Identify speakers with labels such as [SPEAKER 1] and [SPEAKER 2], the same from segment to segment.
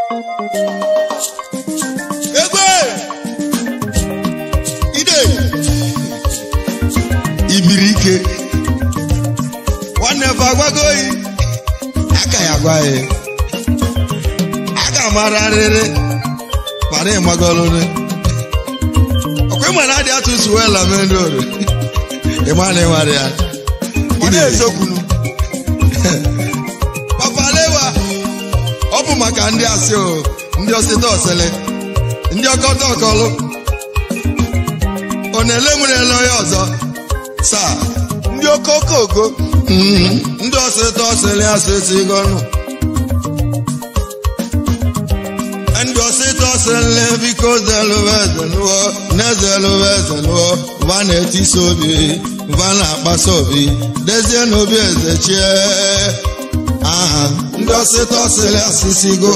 [SPEAKER 1] Egwe ide ibirike nwanne bagwagoyi aka ya gwaye aka mararịrị mara ịmagolore okwe mana adị atụ suwela mendoro ịmana ịmara ya ide ezokwunu papalewa ọ bụ maka ndị asị o ndị osita osele ndị ọkọta ọkọlụ ọ na-ele nwere ele onye ọzọ saa ndị okooko ndị osita osele asịsị gọnụ ndị osita osele biko zeluwezeluo na-ezeluwezeluo va na-etisi obi va na-akpasa obi dezie n'obi eze chie aha ndị osita osele asịsị go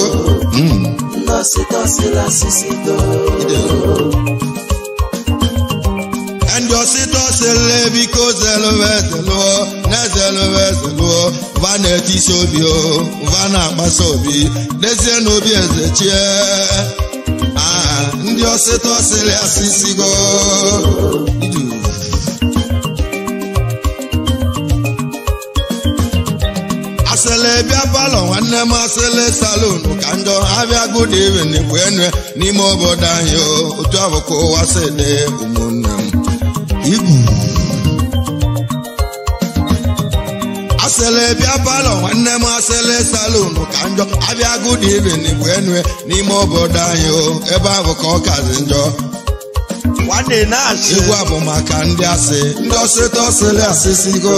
[SPEAKER 1] ndị osita osele biko zeluwezeluo na-ezeluwezeluo va na-etisi obi o va na-akpasa obi dezie n'obi eze chie aha ndị osita osele asịsị go asele bịa palọ nwanne m asele salon ka njọ abịa good evening bụ enwe n'ime obodo anyị otu abụ ka ụwa si dị ụmụnne m igwu asele bịa palọ nwanne m asele salon ka njọ abịa good evening bụ enwe n'ime obodo anyị ebe ahụ ka ọ kazi njọ
[SPEAKER 2] nwanne na-asị
[SPEAKER 1] igwu abụ maka ndị asị ndị osita osele asịsịgo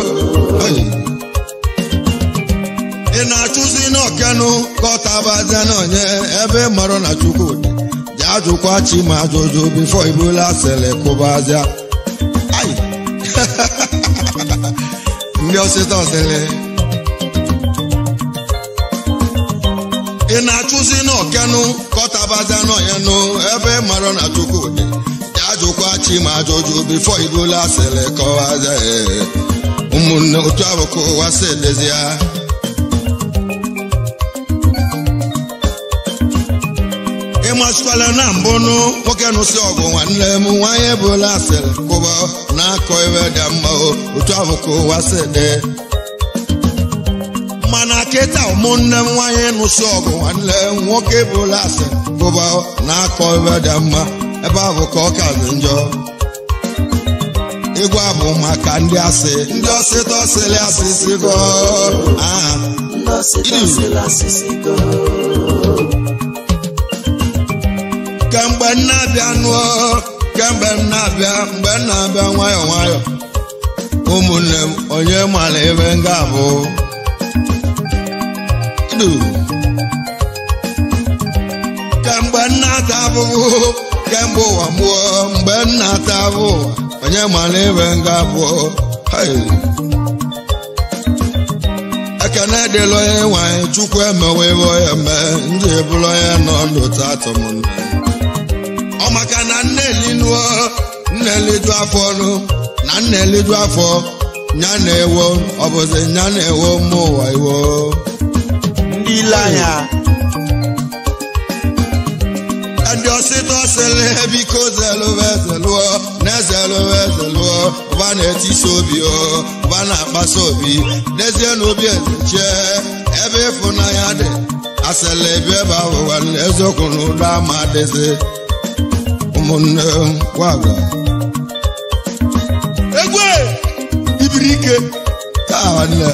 [SPEAKER 1] ị na-achụzi n'ọkenụ ka ọ tabazie n'onye ebe mara na Chukwudị ji ajụkwa chi ma ajụjụ bifo ibula asịrị kụbazia ai ndị osita osele ị na-achụzi n'ọkenụ ka ọ tabazie n'onye nụ ebe mara na Chukwudị ji ajụkwa chi ma ajụjụ bifo ibula asịrị kụbazia ụmụnne otu ahụ ka ụwa si edezie ịmasịkwala na mbụnụ nwoke nụsị ọgụ nwanne m nwanyị ebula asịrị kụba na-akọ ebe dị mma otu ahụ ka ụwa si dị mana kịta ụmụnne m nwanyị nụsị ọgụ nwanne m nwoke ebula asịrị kụba na-akọ ebe dị mma ebe ahụ ka ọ kazi njọ ịgwa bụ maka ndị asị ndị osita osele asịsịgo aha kemgbe m na-abịa nụọ kemgbe m na-abịa mgbe m na-abịa nwayọ nwayọ ụmụnne m onye mara ebe m ga-abụ kemgbe m na-ata abụbụ kemgbe ụwa mụọ mgbe m na-ata abụ onye mara ebe m ga-abụ ekene dịla onye nwanyị Chukwu emewe ebe onye mee ndị ebulu onye nọ ndụ tatụ m nne ọ maka na nne-elinuo nne-eliju afọ ọnụ na nne-eliju afọ nya na-ewo ọ bụzi nya na-ewo mma ụwa iwo
[SPEAKER 2] ndị ile anya
[SPEAKER 1] ndị osita osele biko zeluwezeluo na-ezeluwezeluo va na-etisi obi va na-akpasa obi dezie n'obi eze chie ebe ịfụnanya dị asele bi ebe ahụ nwanne eziokwu na ụdọ ama adịzi ụmụnne gwaga egwe ibirike taa nwanne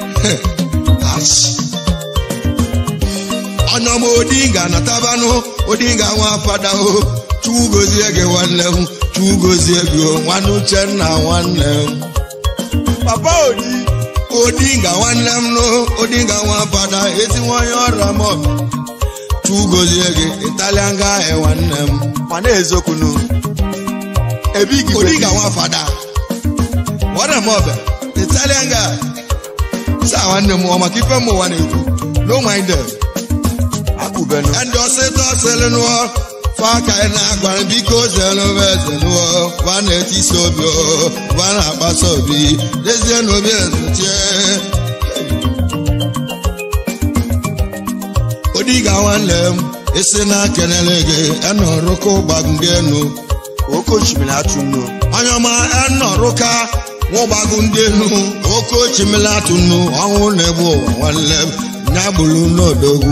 [SPEAKER 1] ọnyọm Odinga na tabanụ Odinga nwa fada Chukwu gozie gị nwanne m Chukwu gozie gị nwanne Uchenna nwanne m
[SPEAKER 2] papa
[SPEAKER 1] Odinga nwanne m nụ Odinga nwa fada ezi nwanyị ọra m Chukwu gozie gị Italian guy nwanne m
[SPEAKER 2] mana ezokwunu ebigi
[SPEAKER 1] Odinga nwa fada ọra m ọbịa Italian guy saa nwanne m ọ maka ife m ụwa na-ekwu no mind them ndị osita osele nụọ faka na-agwa biko zeluwezeluo va na-etisi obi va na-akpasa obi dezie n'obi ezuchie odiga nwanne m isi na kenele gị enọrụka ụgbagụ ndị enu
[SPEAKER 2] oke osimiri atụ nnu
[SPEAKER 1] onye ọma enọrụka nwụgbagụ ndị enu oke osimiri atụ nnu ọnwụ na-egbu ụwa nwanne m ya gburu n'odogwu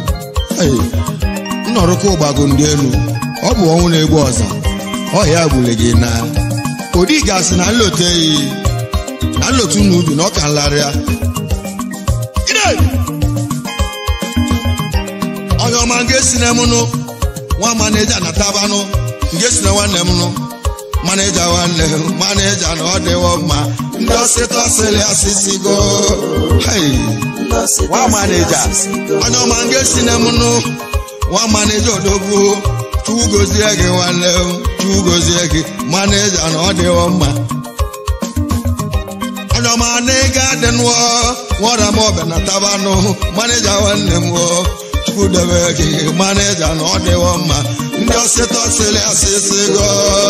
[SPEAKER 1] nnọrụka ụgbagụ ndị enu ọ bụ ọnwụ na-egbu ọza ọhịa gbule gị na odiga sị na nloteghị na nlotu n'ubi na ọka nlarịa onye ọma nke si na mụnụ nwa maneja na tabanụ nke si na nwanne m nụ maneja nwanne maneja na ọ dịwo mma ndị ọsịta ọsịrị asịsịgo
[SPEAKER 2] nwa maneja
[SPEAKER 1] onye ọma nke si na mụnụ nwa maneja odogwu chukwu gozie gị nwanne m chukwu gozie gị maneja na ọ dịwo mma onye ọma na ịga dị nụọ nwọra m ọbịa na tabanụ maneja nwanne m debe gị maneja na ọ dịwo mma ndị ọsịta ọsịrị asịsịgo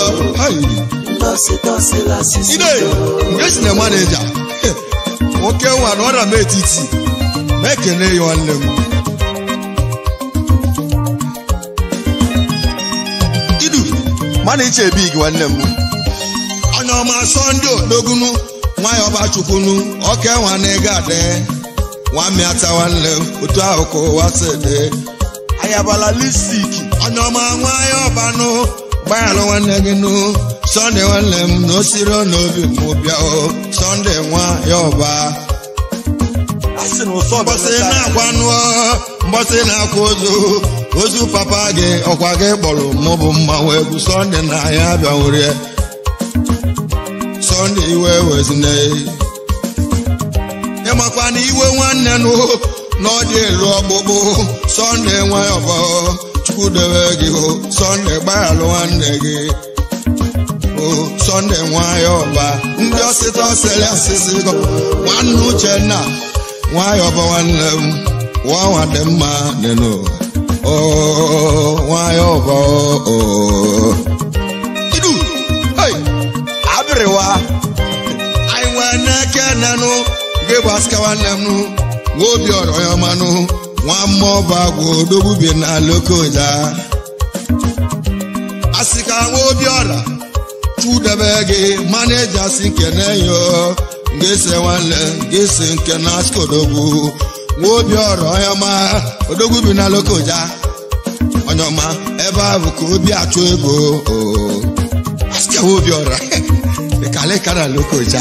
[SPEAKER 1] ide nke si na maneja nwoke nwa na ọra m etiti ma ekene ya nwanne m
[SPEAKER 2] idu maneja ebig nwanne m
[SPEAKER 1] onye ọma Sọnde Odogunu nwanyị ọba chukwunu oke nwa na ịga adị nwamịata nwanne m otu ahụ ka ụwa si dị
[SPEAKER 2] ayabala listik
[SPEAKER 1] onye ọma nwanyị ọbanụ gbaghara nwanne gị nụ Sọnde nwanne m na osiri n'obi m bịa Sọnde nwanyị ọba mbọsị na-akwa nụọ mbọsị na-akwa ozu papa gị ọkwa gị kpọrọ mụ bụ mmanwụ egwu Sọnde na ya bịa nwere Sọnde iwe wezine ịmakwa na iwe nwanne nụ na ọ dị elu ọgbụgbụ Sọnde nwanyị ọba chukwu debe gị Sọnde gbaghara nwanne gị Sọnde nwanyị ọba ndị ọsịta ọsịrị asịsịgo nwanne Uchenna nwanyị ọba nwanne m nwa dị mma dị n'ụwa nwanyị ọba idu
[SPEAKER 2] abịrịwa
[SPEAKER 1] anyị nwee n'eke nenụ gị gbasịka nwanne m nwa obi ọrọ ya manụ nwa mmụọba gwụ odogwu bi na Lokoja asị ka nwa obi ọra chudebe gị maneja si nke na-enyo ngese nwanne ngese nke na askodogwu nwa obi ọra onye ọma odogwu bi na Lokoja onye ọma ebe a bụ ka obi achụ ego asị ka nwa obi ọra ịkalịka na Lokoja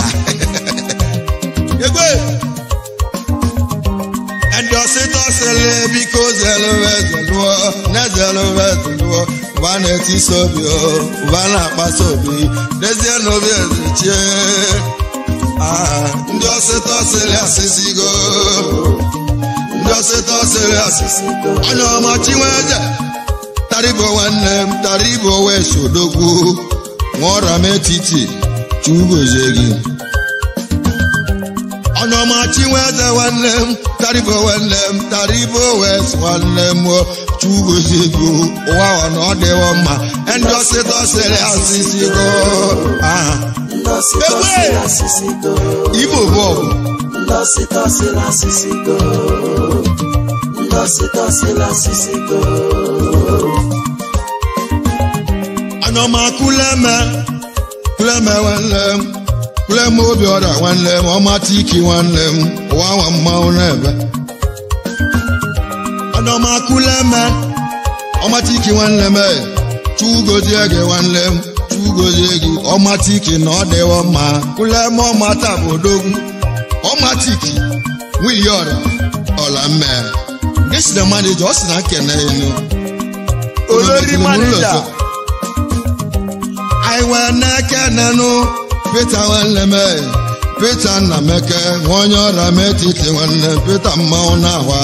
[SPEAKER 1] egwe ndị ọsịta ọsịrị biko zelụwezelụọ na-ezelụwezelụọ ụba na-etisi obi ụba na-akpasa obi dezie n'obi ezechie ndị ọsịta ọsịrị asịsịgo ndị ọsịta ọsịrị asịsịgo onye ọma Chinweje taribo nwanne m taribo wee sodogwu nwụọra m etiti chugozie gị onye ọma Chinweje nwanne m taribo nwanne m taribo wes nwanne m chugozie gị ụwa ọ na ọ dịwo mma ndị ọsịta ọsịrị asịsịgo Igbo bụ ọgụ onye ọma Kuleme nwanne m Kuleme obi ọra nwanne m ọmatiki nwanne m ụwa nwa mmanwụ n'ebe onye ọma Kuleme ọmatiki nwanne m chugozie gị nwanne m chugozie gị ọmatiki na ọ dịwo mma Kuleme ọmata bụ odogwu ọmatiki nwunye ọra ọla mme gị si na maneja ọ si na nkene enu
[SPEAKER 2] olori maneja
[SPEAKER 1] anyị wee na-eke nenụ Peter nwanne m Peter Nnameke nwa onye ọra m etiti nwanne Peter mmanwụ na-ahwa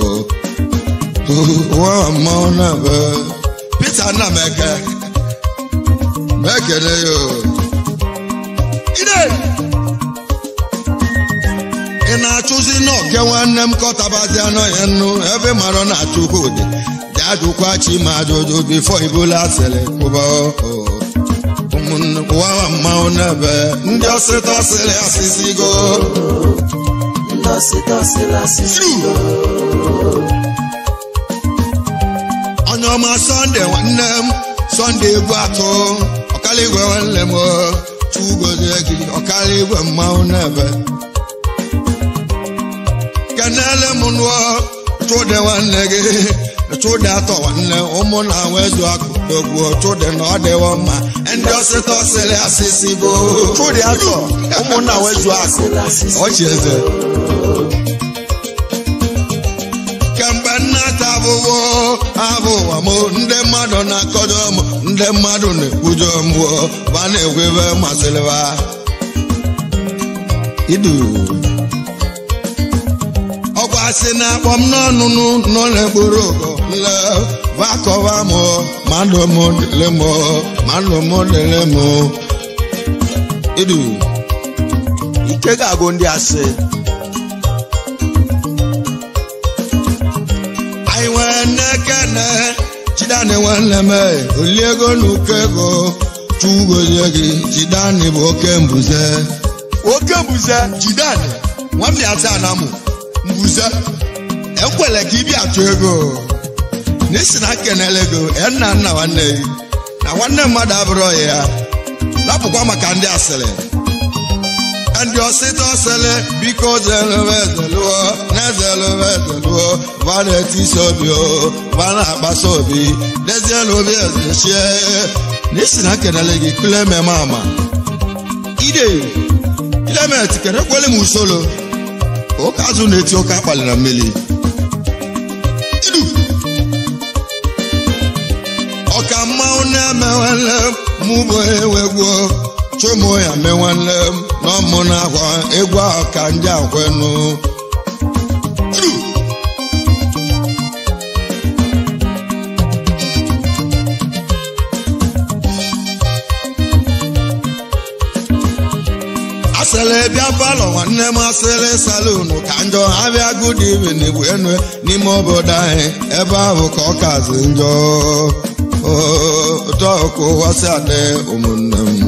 [SPEAKER 1] nwa mmanwụ na-ebe Peter Nnameke mekele ya ide ị na-achụzi n'oke nwanne m kọtabazi anọ ya nnu ebe mara na-achụ ụdị dị ajụkwa chi ma ajụjụ bifo ibola asịrị kwụba ụwa mmanwụ n'ebe ndị ọsịta ọsịrị asịsịgo onye ọma Sunday nwanne m Sunday egwu atụ ọkala igwe nwanne m chugozie gị ọkala igwe mmanwụ n'ebe kenele m nụọ chụde nwanne gị chụde atọ nwanne ụmụ na nwezu akụ ogwu chụde na ọ dịwo mma ndị ọsịta ọsịrị asịsị bụ
[SPEAKER 2] chụde atọ ụmụ na nwezu akụ
[SPEAKER 1] ọchị eze kemgbe nnata abụwa m ndị mmadụ na-akọjọ m ndị mmadụ na-ekwujọ m ba na-egwebe masịrịba idu ọkwa sị na-akpọ m n'ọnụnụ nọ n'ekporo ogo nle vakọva m mmadụ m dịle m idu
[SPEAKER 2] ike ga-agụ ndị asị
[SPEAKER 1] anyị nwere nnekene Jidani nwanne m oliego na ụkọ ego chugozie gị Jidani bụ oke mbuze Jidani nwamị ata na mụ mbuze ekwele ka ịbịa atụ ego n'isi na kenele ego nna nwanne gị na nwanne mmadụ abụrụ ya lapụkwa maka ndị asịrị ndị ọsịta ọsịrị biko zelụọ na-ezelụọ vanetisi obi vana akpasa obi dezie na obi ezechie n'isi na kenele gị kulememe ama ilemet kenekwele m usoro ụka azụ na-eti ụka akpali na mmiri idu ọka mmanwụ na-eme nwanne mụ bụ ewegwuo chụmụ ya mee nwanne m na ọmụ na akwa egwu ahụ ka ndị akwenu idu asịrị bịa palọ nwanne m asịrị salon ka njọ abịa good evening bụ enu n'ime obodo anyị ebe ahụ ka ọ kazi njọ ụtọ ọkụ wasị adị ụmụnne m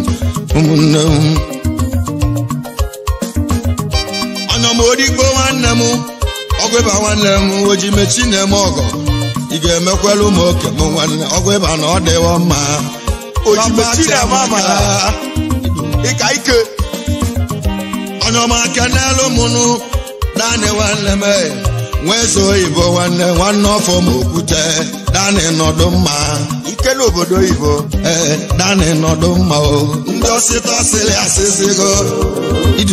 [SPEAKER 1] anya m odigbo nwanne m ọgwụ ịba nwanne m oji mechi na-eme ọgọ ị ga-emekwelu ụmụ oke m nwanne ọgwụ ịba na ọ dịwo mma
[SPEAKER 2] oji mechi na-eme amala ịka ike onye ọma kenelu mụnụ
[SPEAKER 1] Dani nwanne m nwezo oyibo nwanne ọfọ m okwute Dani nọdụ mma
[SPEAKER 2] ike n'obodo oyibo
[SPEAKER 1] Dani nọdụ mma o ndị ọsịta ọsịrị asịsịgo idu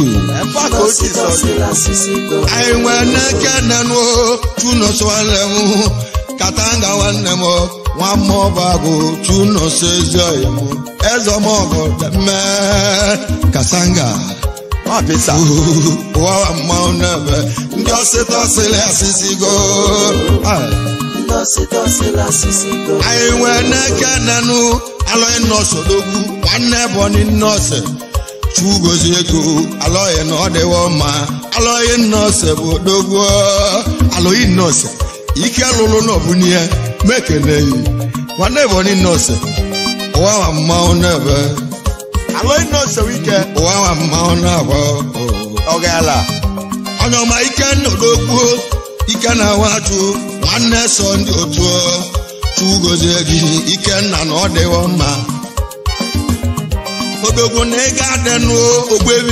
[SPEAKER 1] anyị nwee n'eke nenụ chunos nwanne m katanga nwanne m nwa mmụọ agụ chunos ezi oyi m ezọmọgụ deme kasanga ụwa mmanwụ n'ebe ndị ọsịta ọsịrị asịsịgo anyị nwee n'eke nenụ alọghị nọọsụ odogwu nwanne bọni nọọsụ chugozi ego alọghị na ọ dịwo mma alọghị nọọsụ bụ odogwu alọghị nọọsụ ike lụrụ n'ọbụnye mekeneyi nwanne bọni nọọsụ ụwa mmanwụ n'ebe
[SPEAKER 2] alọghị nọọsụ ike
[SPEAKER 1] ụwa mmanwụ n'ebe
[SPEAKER 2] ọgala
[SPEAKER 1] onye ọma ike n'odogwu ike na nwachụ nwanne sọ ndị otu chugozie gị Ikenna na ọ dịwo mma odogwu na ị ga-adịnụ ogbebi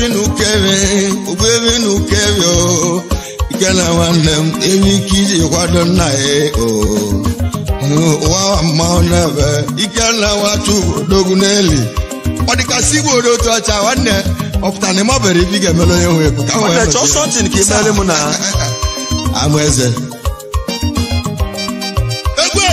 [SPEAKER 1] n'ukevi Ikenna nwanne m ewe ike iji kwado nna ya ụwa mmanwụ n'ebe Ikenna nwachụ odogwu n'eli ọ dịkasị igwe otu ọcha nwanne ọpụta na ịmabere ibi ga-emere onye nwe ego
[SPEAKER 2] ka imere m na
[SPEAKER 1] amụ eze egwe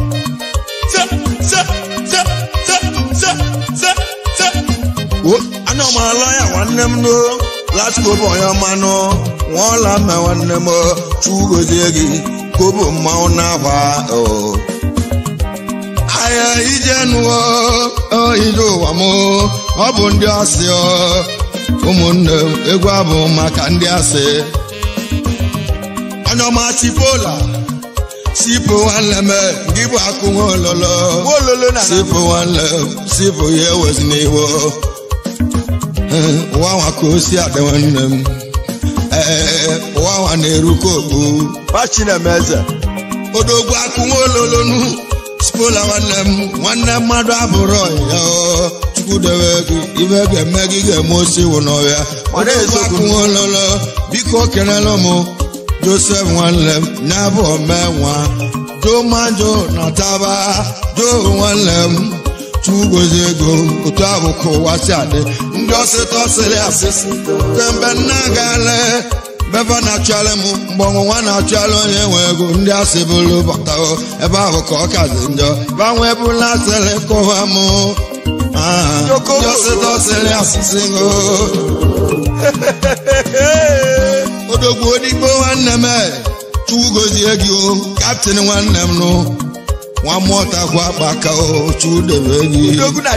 [SPEAKER 2] ana m ala ya nwanne m no latikobo onye ọmanụ nwaọla mma nwanne m chugozie gị kobo mmanwụ na-agba
[SPEAKER 1] ahịa ije nụọ ije ụwa m ọ bụ ndị asị ụmụnne m egwu abụ maka ndị asị onye ọma Chipola sipo nwanne m gị bụ akụ nwa ololo
[SPEAKER 2] na
[SPEAKER 1] sipo nwanne m sipo ya ewezi n'iwo ụwa nwa ka osi adị nwanne m ụwa nwa na-eru ka okpu
[SPEAKER 2] Chinemeze
[SPEAKER 1] odogwu akụ nwa ololonu spola nwanne mmadụ abụrụ ya chukwu dewe gị ibe ga-eme gị ga-eme osi wụ n'ọhịa ọdịkwakụnwololo biko kelele m Joseph nwanne m na-abụ omenwa jo manjo na taba jo nwanne m chugozie ego otu abụ ka ụwa si adị ndị ọsịta ọsịrị asịsị kemgbe nna gale beba na-achọala m mgbe ọnwụnwa na-achọala onye nwe ego ndị asị bụrụ batago ebe ahụ ka ọ kazi njọ banwe bụla asịrị kụwa m ndị ọsịta ọsịrị asịsị go odogwu odigbo nwanne m chugozie gị kaptịn nwanne m nụ nwa mmụọta kwa akpaka chudebe gị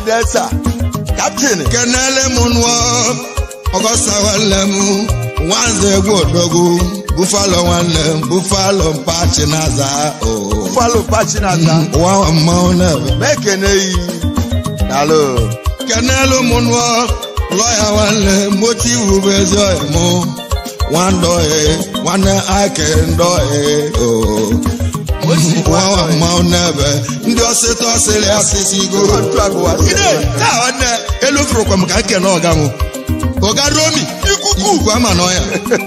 [SPEAKER 1] kenele m nụọ ọgọsta nwanne m nwanze egwu odogwu bufalo nwanne m bufalo mpachi na-aza ụwa mmanwụ na-ebe kenele m nụọ lọya nwanne motivu bụ ezi ọya mụ nwanne ake ndọhe wawa mmanwụ n'ebe ndị ọsịta ọsịrị asịsị go nwanne elufurukwa m ka nke na ọga m ọga romi ikuku ama n'ọya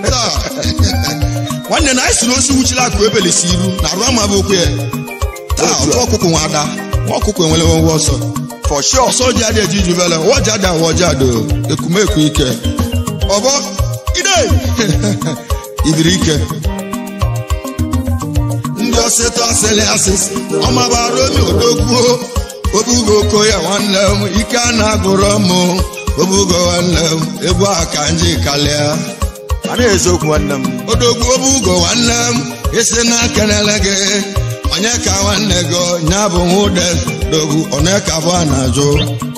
[SPEAKER 1] nwanne na anyị si n'osi wuchila akụ ebelisi iru na arụ ama bụ okwu ya taa ọtụ ọkụkụ nwa ada ọkụkụ enwere nwe ọsọ ọsọ ji adị eji jubele wọji ada wọji ado ekumekwu ike ọbọ ide ibiri ike ndị ọsịta ọsịrị asịsị ọmabara omi odogwuo obugo okoye nwanne m ike a na-agụrọ m obugo nwanne m egwu a ka nji kalịa odogwu obugo nwanne m isi na kenele gị onye ka nwanne gị nya bụ nwude dogwu onye ka bụ a na-ajụ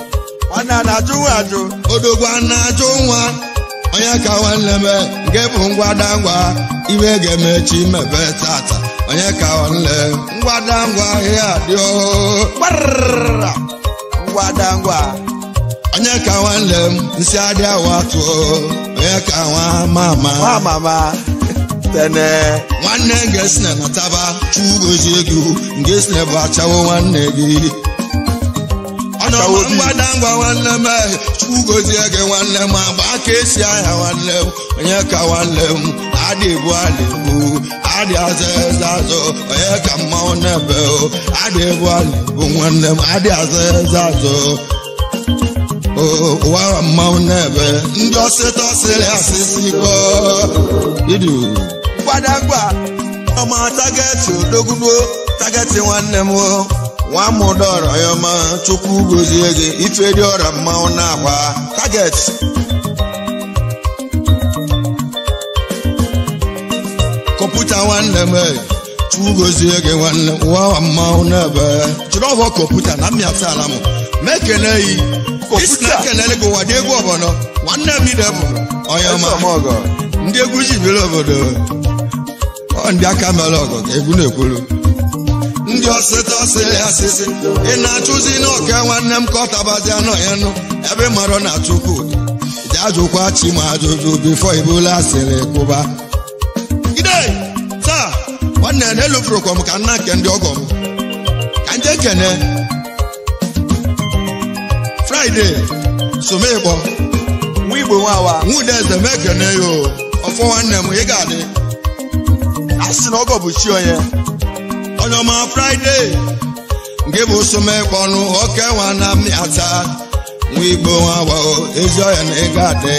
[SPEAKER 1] odogwu a na-ajụ nwa onye ka nwanne m nke bụ ngwadangwa iwe ga-emechi mebe tata onye ka nwanne ngwadangwa ihe adịọ onye ka nwanne m nsị adị awatụ onye ka nwa mama nwanne ngesina na taba chugozie ego ngesina bụ achawo nwanne gị ọnọma mgbadangwa nwanne m chugozie gị nwanne m agba aka esi ahịa nwanne m onye ka nwanne m adị ebu alịbu adị aza eze azụ onye ka mmanwụ n'ebe adị ebu alịbu nwanne m adị aza eze azụ ụwa mmanwụ n'ebe ndị ọsịta ọsịrị asịsị kpọ idu mgbadangwa ọma tageti odogwuo tageti nwanne m nwa mụdọrọ ya ma chukwu gozie gị ife dị ọrịa mmanwụ na-agba target kọmputa nwanne m chukwu gozie gị nwanne nwa mmanwụ n'ebe jiri ọbọ kọmputa na mmịata ala m mekene yi isi na kenele gị ụwa dị egwu obodo nwanne m ide bụ onye ma ndị egwu jibiri obodo ndị aka mere ọgọ ka egwu na-ekwuru ndị ọsịta ọsịrị asịsị ị na-achụzi n'ọka nwanne m ka ọ tabazi anọ ya nụ ebe marọ na chukwu ji ajụkwa chi ma ajụjụ bifo ibula asịrị kwụba ide taa nwanne na-elufurukwa m ka nna nke ndị ọgọ m ka nje kene fraịde somegbo
[SPEAKER 2] nwa igbo nwawa
[SPEAKER 1] nwude eze m ekene yo ọfọ nwanne m ị ga-adị
[SPEAKER 2] asị na ọgọ bụ chi onye
[SPEAKER 1] ọma fraịde nke bụ somegbo ọnụ oke nwa na mmịata nwa igbo nwawa ezi ọya na ị ga-adị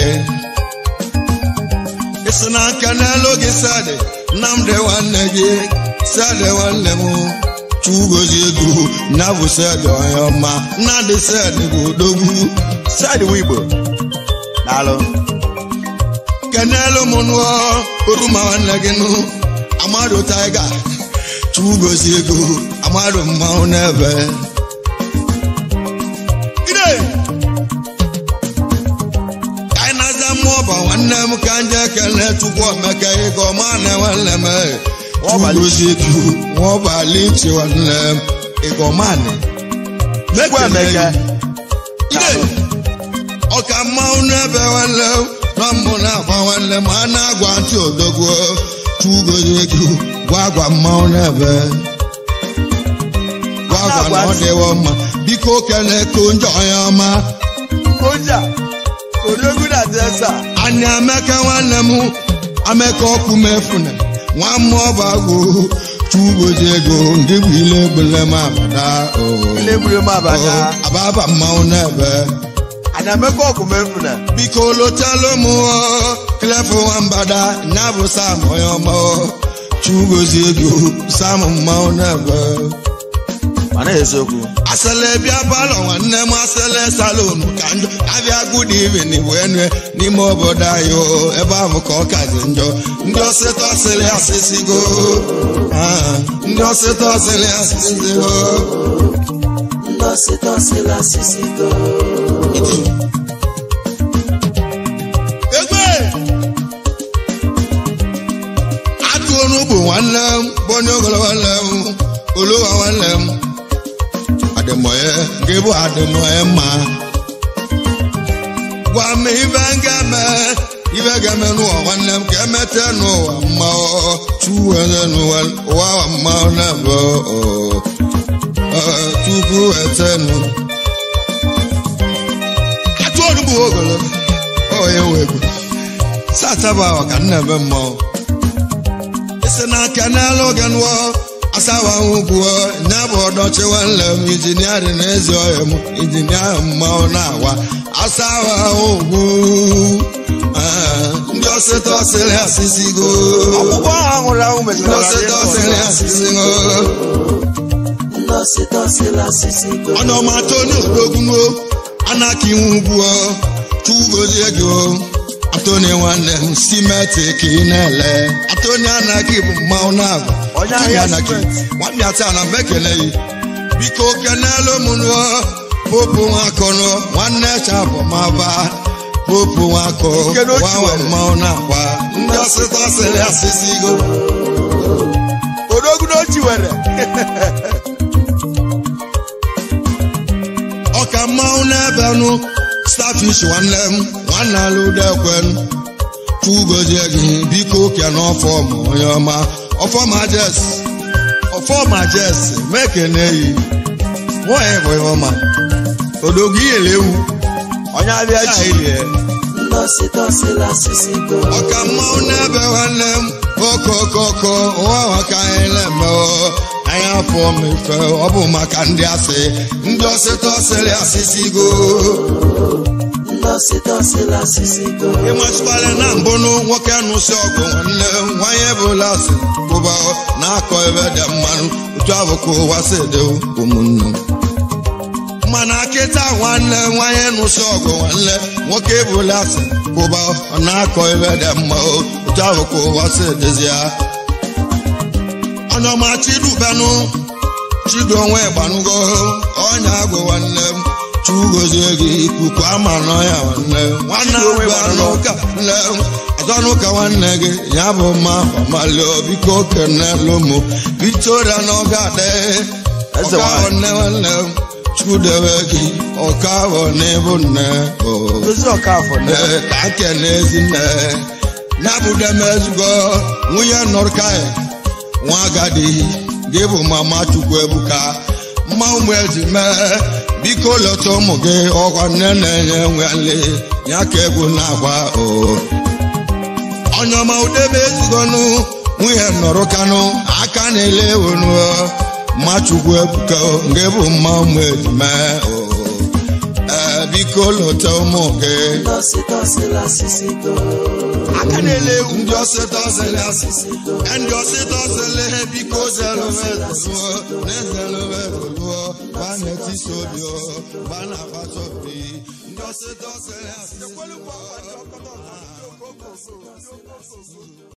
[SPEAKER 1] isi na nke n'elu gị sadị nnamdị nwanne gị sadị nwanne m chugozie ego na bụ sadị onye ọma nnadị sadị bụ odogwu
[SPEAKER 2] sadị nwa igbo n'alụ
[SPEAKER 1] kenelu m nụọ oruma nwanne gị nụ Amadu Tiger chugozie ego Amadu mmanwụ n'ebe ide ka anyị na-aza mmụọ bụ nwanne m ka nje ekele chukwu omeke ego ọma na nwanne m chugozie ego nwaọbali iche nwanne m ego ọmanị
[SPEAKER 2] Emeka
[SPEAKER 1] ide ọka mmanwụ n'ebe nwanne m na mbụ na-agwa nwanne m a na-agwa ntị odogwu chugozie ego gwa mmanwụ n'ebe gwagwa na ọ dịwo mma biko kene konjo ya ọma
[SPEAKER 2] konja odogwu na desa
[SPEAKER 1] anyị ameka nwanne m ameka ọkụ mefuna nwa mmụọ bagwo chugozi ego ndị bụ ile egbule m abada
[SPEAKER 2] ile egbule m abada
[SPEAKER 1] ababa mmanwụ n'ebe
[SPEAKER 2] ana ameka ọkụ mefuna
[SPEAKER 1] biko lotelu m klefu nwambada na bụ sam onye ọma chugozi ego sam mmanwụ n'ebe
[SPEAKER 2] mana eziokwu
[SPEAKER 1] asele bịa palọ nwanne m asele salon ka njọ abịa good evening wee nue n'ime obodo anyị ebe ahụ ka ọ kazi njọ ndị ọsịta ọsịlị asịsịgo ndị ọsịta ọsịlị asịsịgo
[SPEAKER 3] ndị ọsịta ọsịlị asịsịgo
[SPEAKER 1] egbe atụ onugbu nwanne m bụ onye ogolo nwanne m oluwa nwanne m adịmọye nke bụ adịmọye mma gwa m ibe ga-eme n'ụwa nwanne m ka emete n'ụwa mma chuweze n'ụwa mma na-abụ chukwu etenu atụ onugbu ogolo onye wego sataba ọka nnebe mmụọ isi n'aka n'elu oge nụọ asawa ugwu na bụ ọdọchi nwanne m injinia dị n'ezi ọhịa m injinia mmanwụ na-awa asawa ugwu ndị ọsịta ọsịlị asịsịgo
[SPEAKER 2] ọgbụgbọ ha nwụrụ ahụ
[SPEAKER 1] ndị ọsịta ọsịlị asịsịgo
[SPEAKER 3] ndị ọsịta ọsịlị asịsịgo
[SPEAKER 1] ọnọma toni odogwuo anaka inwe ugwu chugozi ego atoni nwanne m simeti ka ị na-ele atoni anaki bụ mmanwụ na-agụ
[SPEAKER 2] onye ahịa anaki
[SPEAKER 1] nwamịata na mbekeleghị biko kenelu m nụọ popu nwakọnụ nwanne chabụmaba popu nwakọ wawa mmanwụ na-akwa ndị ọsịta ọsịlị asịsịgo
[SPEAKER 2] odogwu n'ochi were
[SPEAKER 1] ọka mmanwụ n'ebe nụ starfish nwanne m nwanne alụdekwenu chugozie gị biko ke n'ọfọ m onye ọma ọfọ majes mekeneyi nwanyị bụ ọma odogwu iyele ewu
[SPEAKER 2] onye abịa chi
[SPEAKER 3] ndị ọsịta ọsịlị asịsịgo
[SPEAKER 1] ọka mmanwụ n'ebe nwanne m okokoko ụwa ka anyị na-eme anyị afọ m ife ọ bụ maka ndị asị ndị ọsịta ọsịlị asịsịgo
[SPEAKER 3] ndị ọsịta ọsịlị asịsịgo
[SPEAKER 1] ịmachikwala na mbụnụ nwoke nụsị ọgụ nwanne nwanyị bụla asị bụba na-akọ ebe dị mmanụ otu ahụ ka ụwa si dị ụmụnne mana kịta nwanne nwanyị nụsị ọgụ nwanne nwoke bụla asị bụba na-akọ ebe dị mma otu ahụ ka ụwa si dịzi ya ọnyọma chidubenụ chidu onwe gbanụgo ọnya agwụ nwanne m chugozie gị ikuku ama n'ọya nwanne agbanụka nne azọnụka nwanne gị ya bụ mma ọmalio biko kenelu mụ victoria n'oge adị ọkahọ nne nwanne m chukwudewe gị ọkahọ n'ịbụ nne ka kene ezinne na-abụde m ezugbo nwunye nọrkai nwa agadi gị bụ mama chukwu ebuka mma ụmụ eji mee biko lọta ụmụ gị ọkwa nne na-enye nwele ya ka egwu na-agba onyeọma udebe ezigonu nwunye nọrọ kanụ aka na-ele ewonu mma chukwu ebuka nke bụ mma ụmụ eji mee biko lọta ụmụ gị
[SPEAKER 3] ndị ọsịta ọsịlị asịsịgo
[SPEAKER 2] aka na-ele ewu
[SPEAKER 1] ndị ọsịta ọsịlị asịsịgo ndị ọsịta ọsịlị biko zelụwezelụọ na-ezelụwezelụọ ba na-etisi obi ba na-akpata obi ndị ọsịta ọsịlị asịsịgo